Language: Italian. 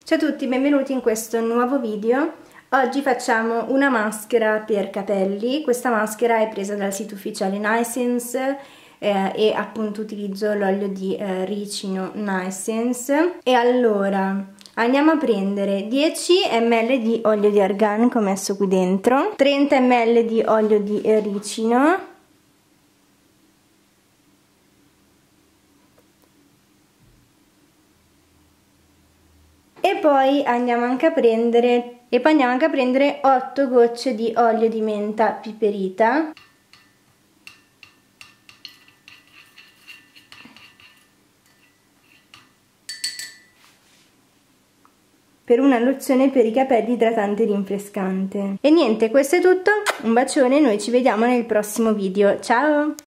Ciao a tutti, benvenuti in questo nuovo video. Oggi facciamo una maschera per capelli. Questa maschera è presa dal sito ufficiale Nicesense e appunto utilizzo l'olio di ricino Nicesense. E allora andiamo a prendere 10 ml di olio di argan che ho messo qui dentro, 30 ml di olio di ricino, e poi andiamo anche a prendere 8 gocce di olio di menta piperita. Per una lozione per i capelli idratante e rinfrescante. E niente, questo è tutto, un bacione, noi ci vediamo nel prossimo video, ciao!